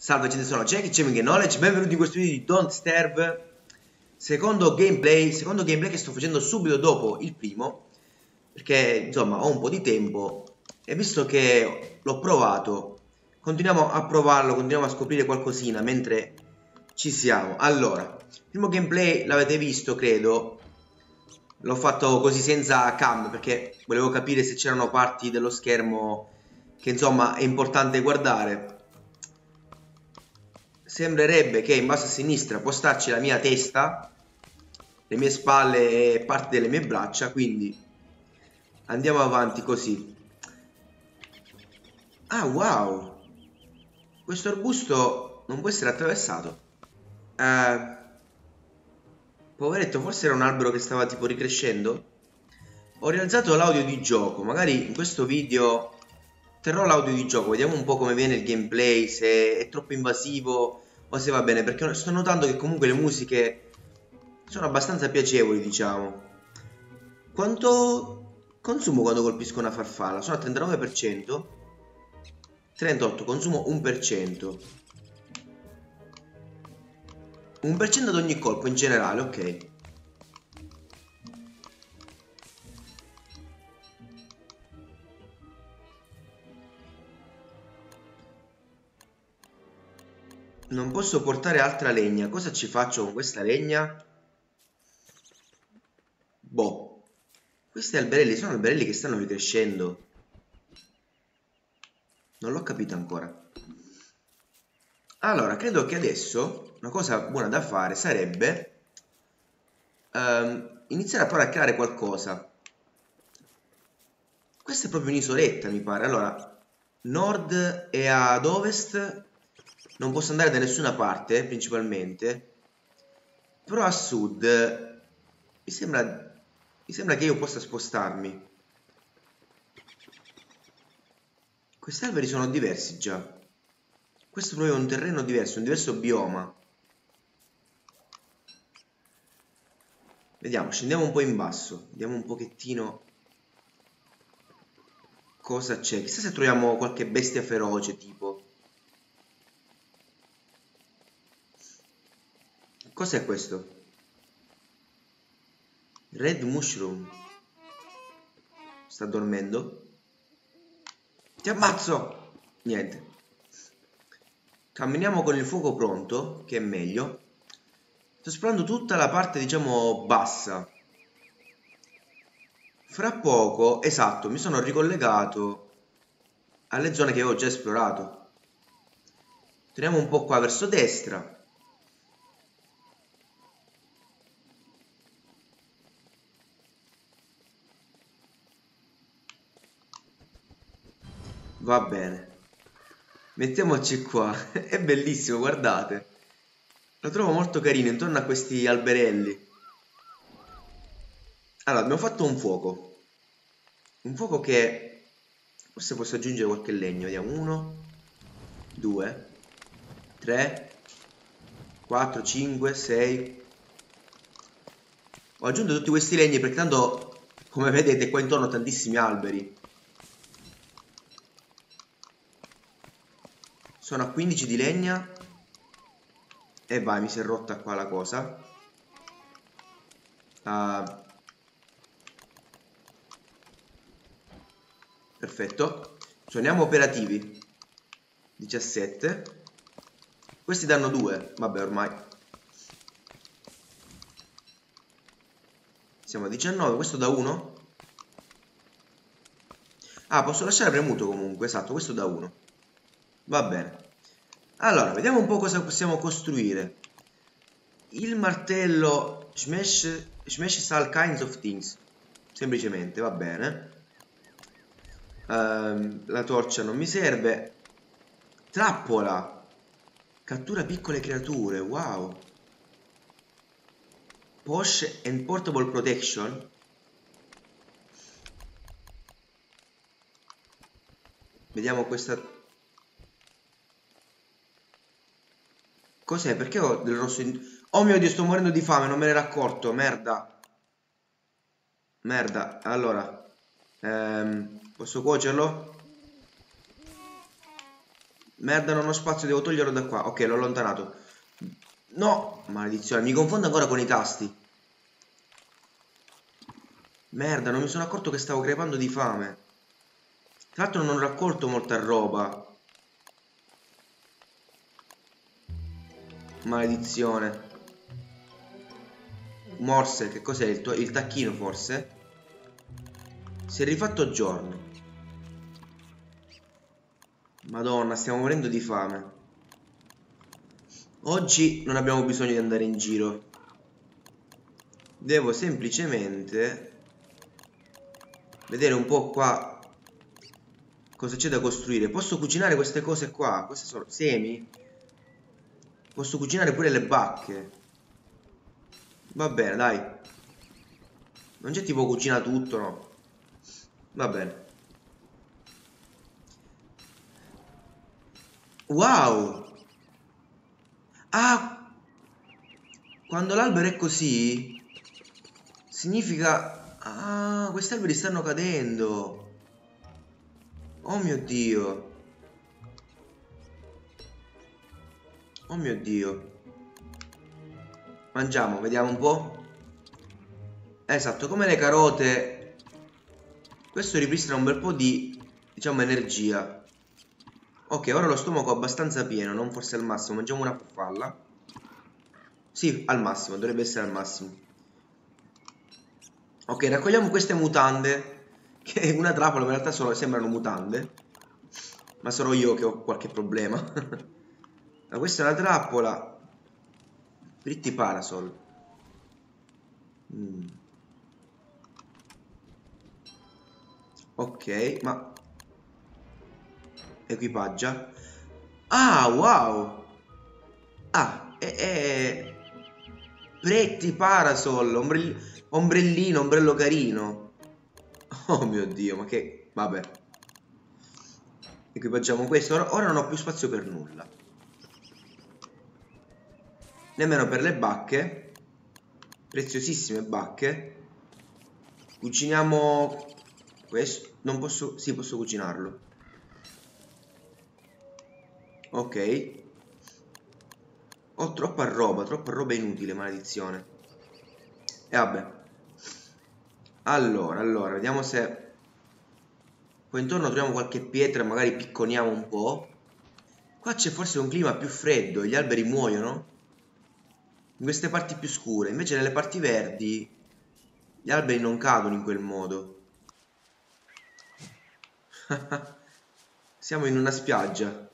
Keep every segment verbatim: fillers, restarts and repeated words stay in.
Salve gente, sono Jack, Gaming Knowledge, benvenuti in questo video di Don't Starve. Secondo gameplay, secondo gameplay che sto facendo subito dopo il primo, perché insomma ho un po' di tempo e visto che l'ho provato, continuiamo a provarlo, continuiamo a scoprire qualcosina mentre ci siamo. Allora, il primo gameplay l'avete visto, credo. L'ho fatto così senza cam perché volevo capire se c'erano parti dello schermo che insomma è importante guardare. Sembrerebbe che in basso a sinistra può starci la mia testa, le mie spalle e parte delle mie braccia, quindi andiamo avanti così. Ah, wow! Questo arbusto non può essere attraversato. Eh, poveretto, forse era un albero che stava tipo ricrescendo. Ho realizzato l'audio di gioco, magari in questo video terrò l'audio di gioco, vediamo un po' come viene il gameplay, se è troppo invasivo o se va bene, perché sto notando che comunque le musiche sono abbastanza piacevoli, diciamo. Quanto consumo quando colpisco una farfalla? Sono al trentanove per cento, trentotto, consumo uno per cento. uno per cento ad ogni colpo in generale, ok. Non posso portare altra legna. Cosa ci faccio con questa legna? Boh. Questi alberelli sono alberelli che stanno ricrescendo. Non l'ho capito ancora. Allora, credo che adesso una cosa buona da fare sarebbe um, iniziare a provare a creare qualcosa. Questa è proprio un'isoletta, mi pare. Allora, nord e ad ovest non posso andare da nessuna parte, principalmente. Però a sud mi sembra, mi sembra che io possa spostarmi. Questi alberi sono diversi già. Questo è proprio un terreno diverso, un diverso bioma. Vediamo, scendiamo un po' in basso. Vediamo un pochettino cosa c'è. Chissà se troviamo qualche bestia feroce, tipo. Cos'è questo? Red Mushroom. Sta dormendo? Ti ammazzo! Niente. Camminiamo con il fuoco pronto, che è meglio. Sto esplorando tutta la parte, diciamo, bassa. Fra poco, esatto, mi sono ricollegato alle zone che avevo già esplorato. Torniamo un po' qua verso destra. Va bene. Mettiamoci qua. È bellissimo, guardate. Lo trovo molto carino intorno a questi alberelli. Allora, abbiamo fatto un fuoco. Un fuoco che forse posso aggiungere qualche legno. Vediamo. Uno, due, tre, quattro, cinque, sei. Ho aggiunto tutti questi legni perché tanto, come vedete, qua intorno ho tantissimi alberi. Sono a quindici di legna. E vai, mi si è rotta qua la cosa. Uh, perfetto. Suoniamo operativi. diciassette. Questi danno due. Vabbè, ormai. Siamo a diciannove. Questo da uno. Ah, posso lasciare premuto comunque. Esatto, questo da uno. Va bene. Allora, vediamo un po' cosa possiamo costruire. Il martello smash, smashes all kinds of things. Semplicemente, va bene. Uh, la torcia non mi serve. Trappola. Cattura piccole creature. Wow. Posh and portable protection. Vediamo questa. Cos'è? Perché ho del rosso in... Oh mio Dio, sto morendo di fame, non me ne ero accorto. Merda. Merda. Allora. Ehm, posso cuocerlo? Merda, non ho spazio, devo toglierlo da qua. Ok, l'ho allontanato. No, maledizione, mi confondo ancora con i tasti. Merda, non mi sono accorto che stavo crepando di fame. Tra l'altro non ho raccolto molta roba. Maledizione. Morse, che cos'è? Il, tuo- il tacchino forse? Si è rifatto giorno. Madonna, stiamo morendo di fame. Oggi non abbiamo bisogno di andare in giro. Devo semplicemente vedere un po' qua cosa c'è da costruire. Posso cucinare queste cose qua? Queste sono semi? Posso cucinare pure le bacche. Va bene, dai. Non c'è tipo cucina tutto, no? Va bene. Wow! Ah! Quando l'albero è così, significa... Ah, questi alberi stanno cadendo. Oh mio Dio. Oh mio Dio. Mangiamo, vediamo un po'. Esatto, come le carote. Questo ripristina un bel po' di, diciamo, energia. Ok, ora lo stomaco è abbastanza pieno, non forse al massimo. Mangiamo una farfalla. Sì, al massimo, dovrebbe essere al massimo. Ok, raccogliamo queste mutande. Che è una trappola, ma in realtà solo, sembrano mutande. Ma sono io che ho qualche problema. Ma questa è una trappola. Pretty Parasol. Mm. Ok, ma... Equipaggia. Ah, wow! Ah, è... è... Pretty Parasol, ombrell... ombrellino, ombrello carino. Oh mio Dio, ma che... Vabbè. Equipaggiamo questo. Ora, ora non ho più spazio per nulla. Nemmeno per le bacche. Preziosissime bacche. Cuciniamo... Questo... Non posso... Sì, posso cucinarlo. Ok. Ho troppa roba, troppa roba inutile, maledizione. E vabbè. Allora, allora, vediamo se qua intorno troviamo qualche pietra, magari picconiamo un po'. Qua c'è forse un clima più freddo, gli alberi muoiono in queste parti più scure, invece nelle parti verdi gli alberi non cadono in quel modo. Siamo in una spiaggia.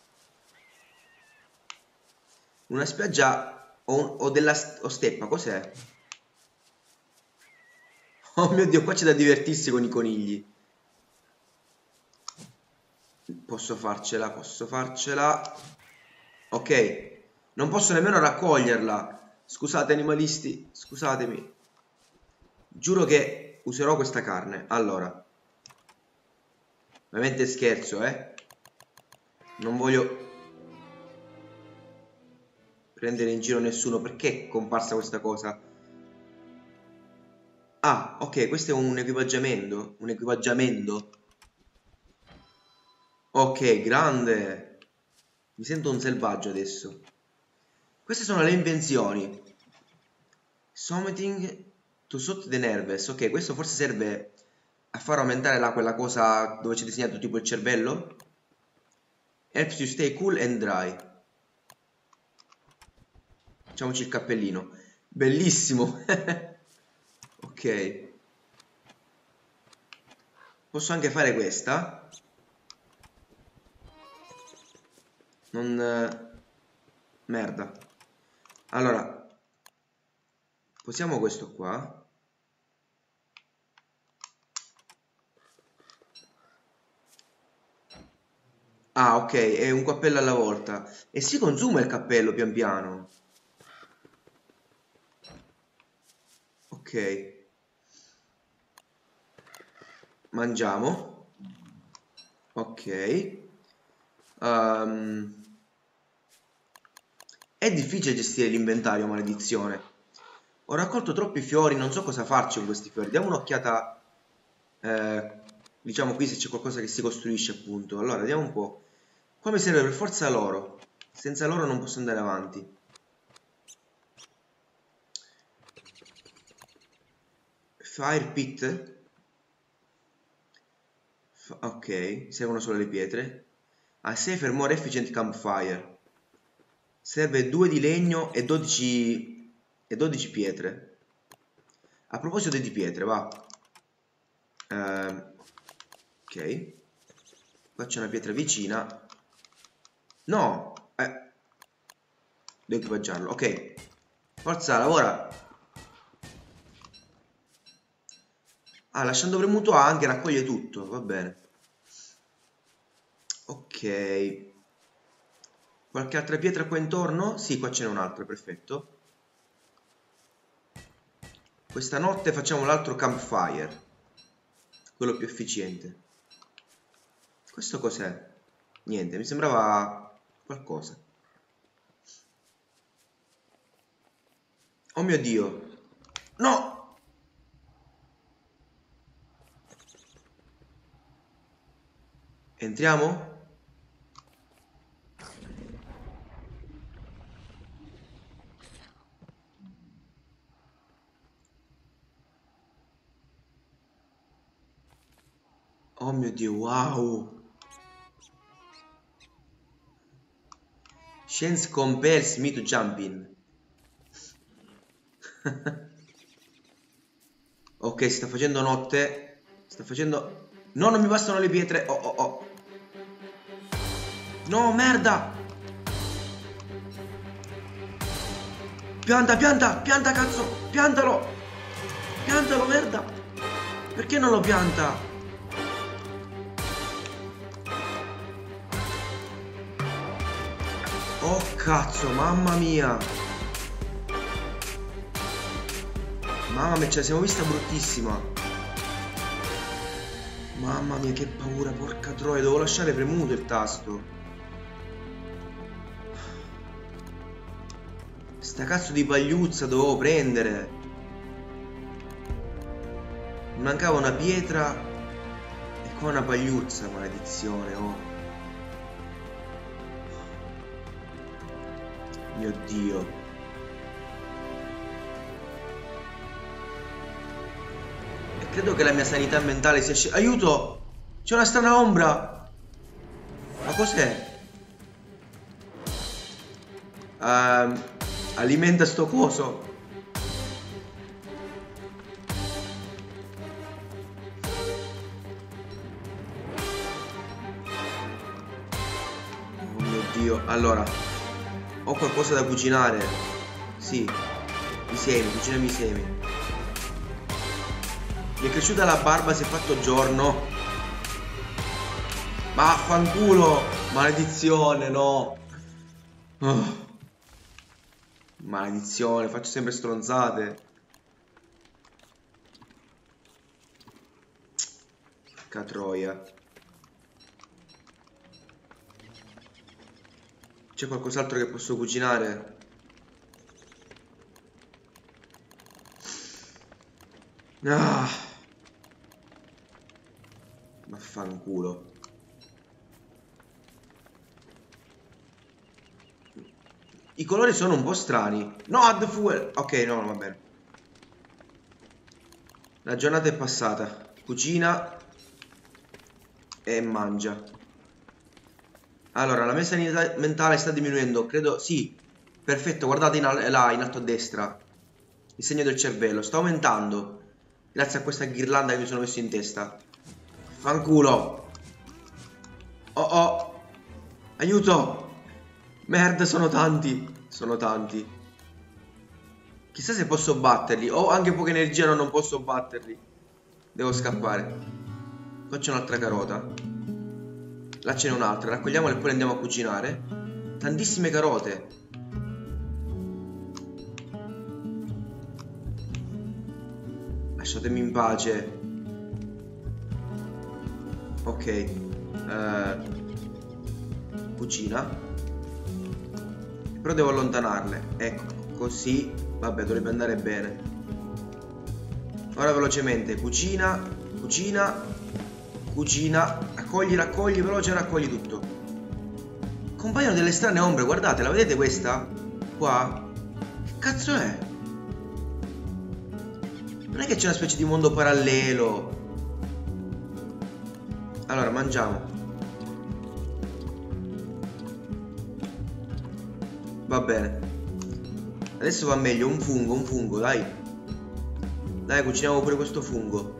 Una spiaggia o, o della o steppa, cos'è? Oh mio Dio, qua c'è da divertirsi con i conigli. Posso farcela, posso farcela. Ok, non posso nemmeno raccoglierla. Scusate animalisti, scusatemi. Giuro che userò questa carne. Allora, ovviamente scherzo, eh. Non voglio prendere in giro nessuno. Perché è comparsa questa cosa? Ah, ok, questo è un equipaggiamento. Un equipaggiamento. Ok, grande. Mi sento un selvaggio adesso. Queste sono le invenzioni. Summoning to soothe the nerves. Ok, questo forse serve a far aumentare là quella cosa dove c'è disegnato tipo il cervello. Helps you stay cool and dry. Facciamoci il cappellino. Bellissimo. Ok. Posso anche fare questa. Non... Merda. Allora. Posiamo questo qua. Ah, ok, è un cappello alla volta. E si consuma il cappello pian piano. Ok. Mangiamo. Ok. Um, è difficile gestire l'inventario, maledizione. Ho raccolto troppi fiori, non so cosa farci con questi fiori. Diamo un'occhiata, eh, diciamo qui se c'è qualcosa che si costruisce appunto. Allora, vediamo un po'. Qua mi serve per forza l'oro. Senza l'oro non posso andare avanti. Fire pit. F ok, servono solo le pietre. A safer more efficient campfire. Serve due di legno e dodici e dodici pietre. A proposito di pietre, va. Uh, ok. Qua c'è una pietra vicina. No, eh. Devo equipaggiarlo. Ok. Forza, lavora. Ah, lasciando premuto A anche raccoglie tutto. Va bene. Ok. Qualche altra pietra qua intorno? Sì, qua ce n'è un'altra, perfetto. Questa notte facciamo l'altro campfire. Quello più efficiente. Questo cos'è? Niente, mi sembrava qualcosa. Oh mio Dio. No! Entriamo? Oh mio Dio, wow! Chance compels me to jump in. Ok, si sta facendo notte. Sta facendo... No, non mi bastano le pietre. Oh, oh, oh. No, merda! Pianta, pianta, pianta, cazzo! Piantalo! Piantalo, merda! Perché non lo pianta? Oh, cazzo, mamma mia! Mamma mia, ce la siamo vista bruttissima. Mamma mia, che paura, porca troia, devo lasciare premuto il tasto. Sta cazzo di pagliuzza dovevo prendere. Mi mancava una pietra e qua una pagliuzza, maledizione, oh. Mio Dio. E credo che la mia sanità mentale sia scesa. Aiuto! C'è una strana ombra! Ma cos'è? Ehm... Uh, alimenta sto coso. Oh mio Dio. Allora, ho qualcosa da cucinare. Sì, i semi, cucinami i semi. Mi è cresciuta la barba, si è fatto giorno. Vaffanculo. Maledizione, no. Oh. Maledizione, faccio sempre stronzate. Porca troia. C'è qualcos'altro che posso cucinare? Ah. Vaffanculo. I colori sono un po' strani. No, add fuel. Ok, no, va bene. La giornata è passata. Cucina e mangia. Allora, la mia sanità mentale sta diminuendo. Credo, sì. Perfetto, guardate in là, in alto a destra. Il segno del cervello. Sta aumentando. Grazie a questa ghirlanda che mi sono messo in testa. Fanculo. Oh oh. Aiuto. Merda, sono tanti. Sono tanti. Chissà se posso batterli. Ho anche poca energia, no, non posso batterli. Devo scappare. Qua c'è un'altra carota. Là ce n'è un'altra. Raccogliamola e poi le andiamo a cucinare. Tantissime carote. Lasciatemi in pace. Ok. uh, Cucina. Però devo allontanarle. Ecco, così. Vabbè, dovrebbe andare bene. Ora velocemente. Cucina. Cucina. Cucina. Raccogli, raccogli, veloce, raccogli tutto. Compaiono delle strane ombre, guardate, la vedete questa? Qua? Che cazzo è? Non è che c'è una specie di mondo parallelo. Allora, mangiamo. Va bene. Adesso va meglio, un fungo, un fungo, dai. Dai, cuciniamo pure questo fungo.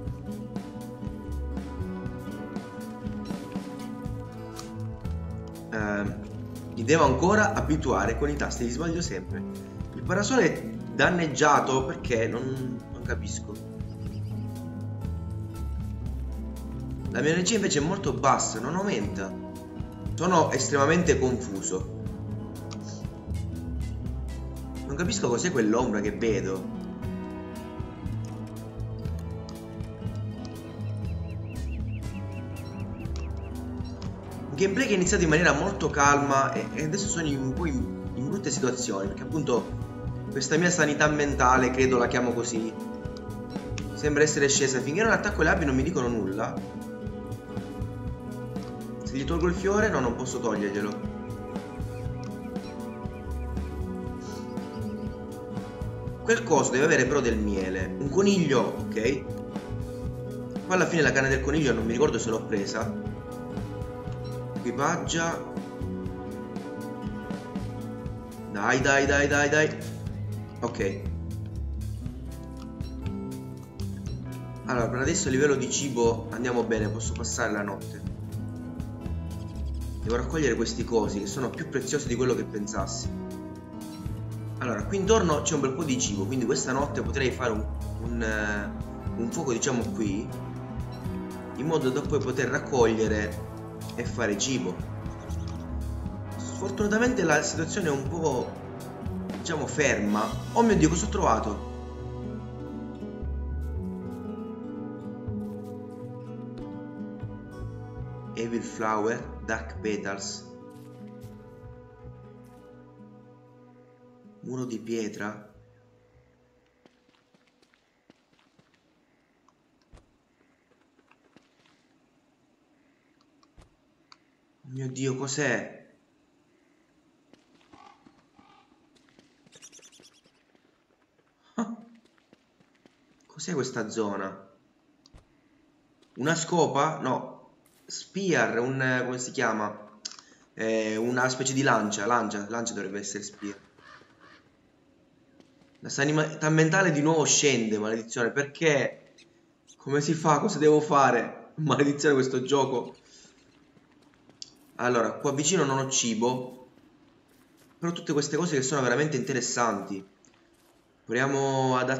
Eh, mi devo ancora abituare con i tasti, li sbaglio sempre. Il parasole è danneggiato perché non, non capisco. La mia energia invece è molto bassa, non aumenta. Sono estremamente confuso. Non capisco cos'è quell'ombra che vedo. Gameplay che è iniziato in maniera molto calma e, e adesso sono in, un po' in, in brutte situazioni, perché appunto questa mia sanità mentale, credo la chiamo così, sembra essere scesa. Finché non attacco le api non mi dicono nulla. Se gli tolgo il fiore, no, non posso toglierglielo. Quel coso deve avere però del miele. Un coniglio, ok. Poi alla fine la carne del coniglio non mi ricordo se l'ho presa. Equipaggia. Dai, dai, dai, dai, dai. Ok. Allora, per adesso a livello di cibo andiamo bene, posso passare la notte. Devo raccogliere questi cosi che sono più preziosi di quello che pensassi. Allora, qui intorno c'è un bel po' di cibo, quindi questa notte potrei fare un, un, uh, un fuoco, diciamo, qui, in modo da poi poter raccogliere e fare cibo. Sfortunatamente la situazione è un po', diciamo, ferma. Oh mio Dio, cosa ho trovato? Evil Flower, Dark Petals. Muro di pietra. Oh mio Dio, cos'è? Ah. Cos'è questa zona? Una scopa? No. Spear, un... come si chiama? Eh, una specie di lancia. Lancia, lancia dovrebbe essere spear. La sanità mentale di nuovo scende, maledizione. Perché? Come si fa? Cosa devo fare? Maledizione questo gioco. Allora, qua vicino non ho cibo. Però tutte queste cose che sono veramente interessanti. Proviamo ad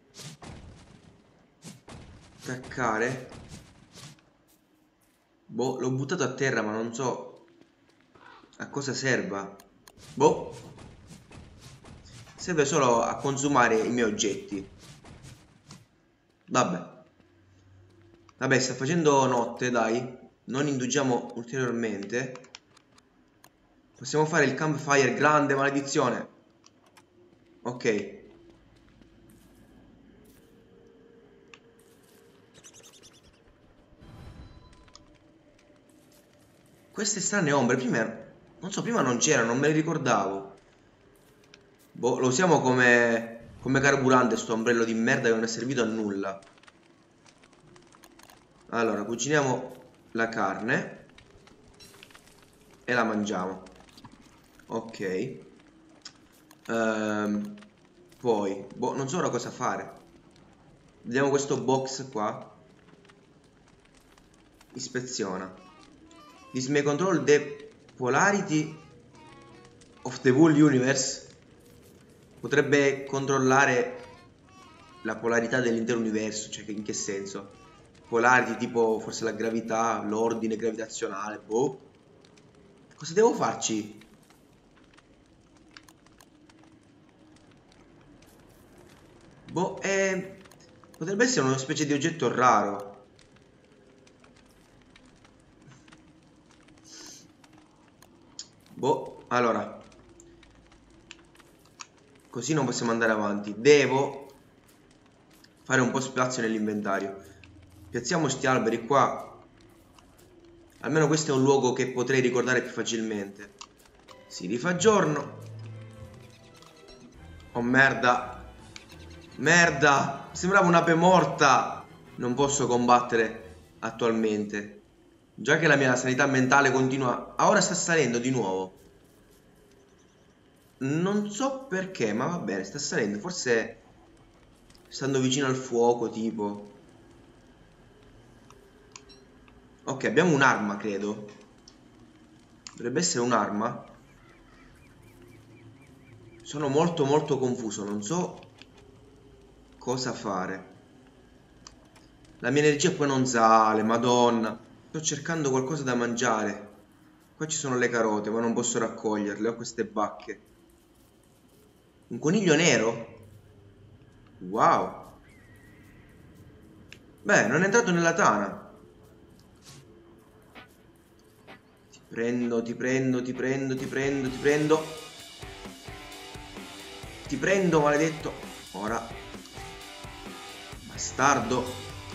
attaccare. Boh, l'ho buttato a terra, ma non so a cosa serva. Boh. Serve solo a consumare i miei oggetti. Vabbè. Vabbè, sta facendo notte, dai. Non indugiamo ulteriormente. Possiamo fare il campfire grande, maledizione. Ok. Queste strane ombre, prima, non so, prima non c'erano, non me le ricordavo. Boh, lo usiamo come, come carburante, sto ombrello di merda che non è servito a nulla. Allora, cuciniamo la carne e la mangiamo. Ok. Ehm, poi, boh, non so ora cosa fare. Vediamo questo box qua. Ispeziona. This may control the polarity of the whole universe. Potrebbe controllare la polarità dell'intero universo. Cioè, in che senso? Polarity tipo forse la gravità, l'ordine gravitazionale. Boh. Cosa devo farci? Boh, eh, potrebbe essere una specie di oggetto raro. Boh, allora. Così non possiamo andare avanti. Devo fare un po' spazio nell'inventario. Piazziamo sti alberi qua Almeno questo è un luogo che potrei ricordare più facilmente. Si rifà giorno. Oh merda. Merda. Sembrava un'ape morta. Non posso combattere attualmente. Già che la mia sanità mentale continua. Ora sta salendo di nuovo. Non so perché, ma va bene, sta salendo. Forse stando vicino al fuoco, tipo. Ok, abbiamo un'arma, credo. Dovrebbe essere un'arma. Sono molto molto confuso, non so cosa fare. La mia energia poi non sale, madonna. Sto cercando qualcosa da mangiare. Qua ci sono le carote, ma non posso raccoglierle, ho queste bacche. Un coniglio nero? Wow. Beh, non è entrato nella tana. Ti prendo, ti prendo, ti prendo, ti prendo, ti prendo. Ti prendo, maledetto. Ora. Bastardo.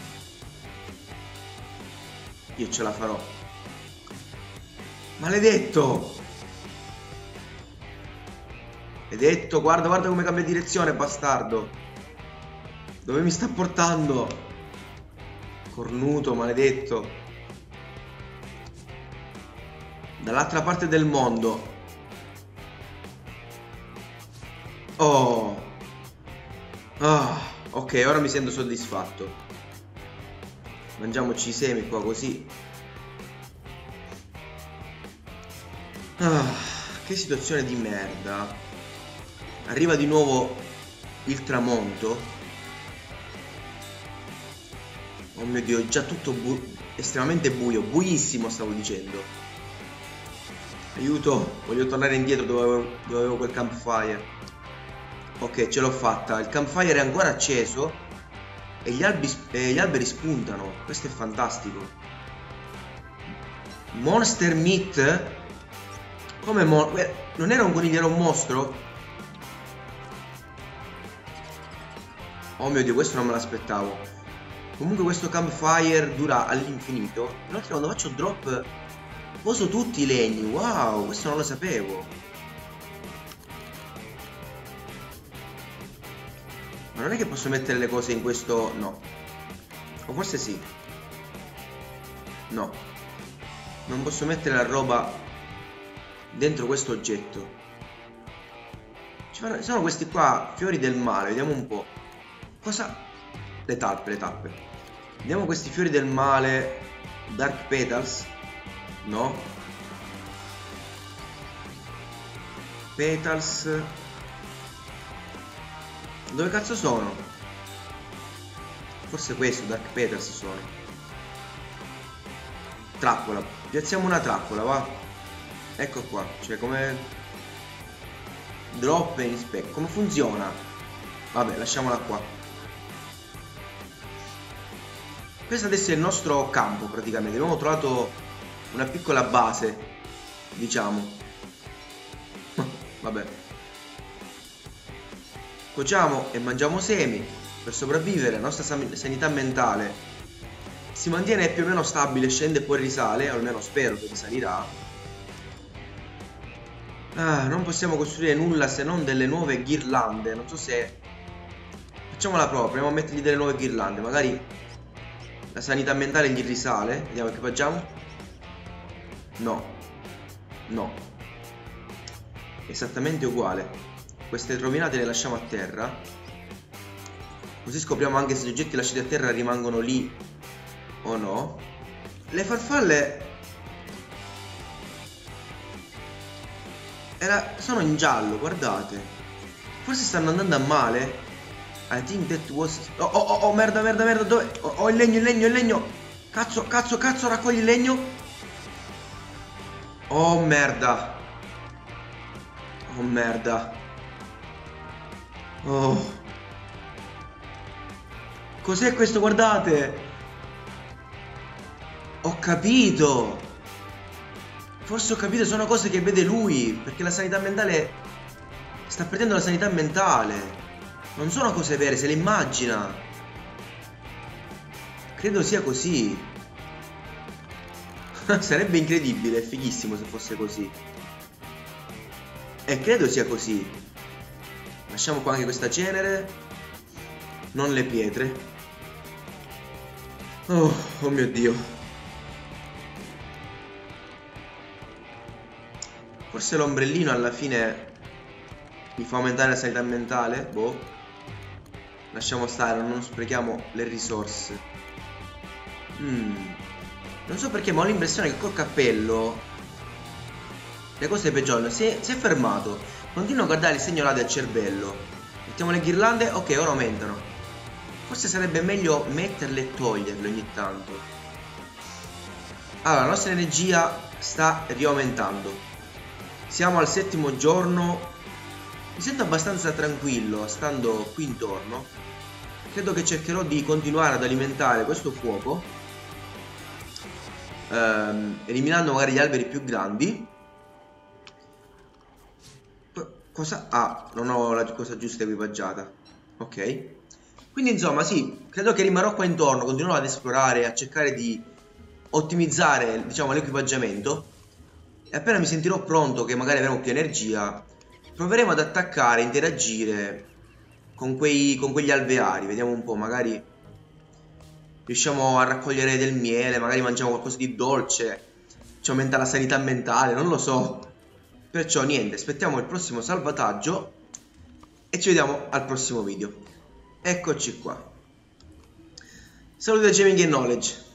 Io ce la farò. Maledetto. Maledetto, guarda, guarda come cambia direzione, bastardo. Dove mi sta portando? Cornuto, maledetto. Dall'altra parte del mondo. Oh. Ah, ok, ora mi sento soddisfatto. Mangiamoci i semi qua così. Ah, che situazione di merda. Arriva di nuovo il tramonto. Oh mio Dio, è già tutto bu estremamente buio. Buissimo, stavo dicendo. Aiuto, voglio tornare indietro dove avevo, dove avevo quel campfire. Ok, ce l'ho fatta. Il campfire è ancora acceso e gli, albi, eh, gli alberi spuntano. Questo è fantastico. Monster meat? Come mo... Non era un coniglio, era un mostro? Oh mio Dio, questo non me l'aspettavo. Comunque questo campfire dura all'infinito. Inoltre quando faccio drop poso tutti i legni. Wow, questo non lo sapevo. Ma non è che posso mettere le cose in questo... No. O forse sì. No. Non posso mettere la roba dentro questo oggetto. Ci sono questi qua fiori del male. Vediamo un po'. Cosa? Le talpe, le talpe. Vediamo questi fiori del male. Dark petals. No. Petals. Dove cazzo sono? Forse questo, Dark Petals sono. Trappola. Piazziamo una trappola, va. Ecco qua. Cioè come... Drop e inspect. Come funziona? Vabbè, lasciamola qua. Questo adesso è il nostro campo praticamente. Abbiamo trovato una piccola base, diciamo. Vabbè. Cuociamo e mangiamo semi per sopravvivere. La nostra sanità mentale si mantiene più o meno stabile, scende e poi risale, almeno spero che risalirà. Ah, non possiamo costruire nulla se non delle nuove ghirlande. Non so se... Facciamola proprio, proviamo a mettergli delle nuove ghirlande. Magari la sanità mentale gli risale. Vediamo equipaggiamo. No. No. Esattamente uguale. Queste rovinate le lasciamo a terra. Così scopriamo anche se gli oggetti lasciati a terra rimangono lì o no. Le farfalle era... sono in giallo, guardate. Forse stanno andando a male. I think that was... Oh, oh, oh, oh, merda, merda, merda, dove... Oh, oh, il legno, il legno, il legno. Cazzo, cazzo, cazzo, raccogli il legno. Oh, merda. Oh, merda. Oh. Cos'è questo? Guardate. Ho capito. Forse ho capito, sono cose che vede lui. Perché la sanità mentale... Sta perdendo la sanità mentale. Non sono cose vere, se le immagina. Credo sia così. Sarebbe incredibile, fighissimo se fosse così. E credo sia così. Lasciamo qua anche questa cenere. Non le pietre. Oh, oh mio Dio. Forse l'ombrellino alla fine mi fa aumentare la sanità mentale. Boh. Lasciamo stare, non sprechiamo le risorse. Mm. Non so perché, ma ho l'impressione che col cappello le cose peggiorano. Si è, si è fermato. Continuo a guardare il segno là del cervello. Mettiamo le ghirlande. Ok, ora aumentano. Forse sarebbe meglio metterle e toglierle ogni tanto. Allora, la nostra energia sta riaumentando. Siamo al settimo giorno. Mi sento abbastanza tranquillo stando qui intorno. Credo che cercherò di continuare ad alimentare questo fuoco, ehm, eliminando magari gli alberi più grandi. Cosa? Ah, non ho la cosa giusta equipaggiata. Ok. Quindi insomma sì, credo che rimarrò qua intorno, continuerò ad esplorare, a cercare di ottimizzare, diciamo, l'equipaggiamento. E appena mi sentirò pronto, che magari avremo più energia, proveremo ad attaccare, interagire con, quei, con quegli alveari. Vediamo un po', magari riusciamo a raccogliere del miele, magari mangiamo qualcosa di dolce, ci aumenta la sanità mentale, non lo so. Perciò niente, aspettiamo il prossimo salvataggio e ci vediamo al prossimo video. Eccoci qua. Saluti da Gaming and Knowledge.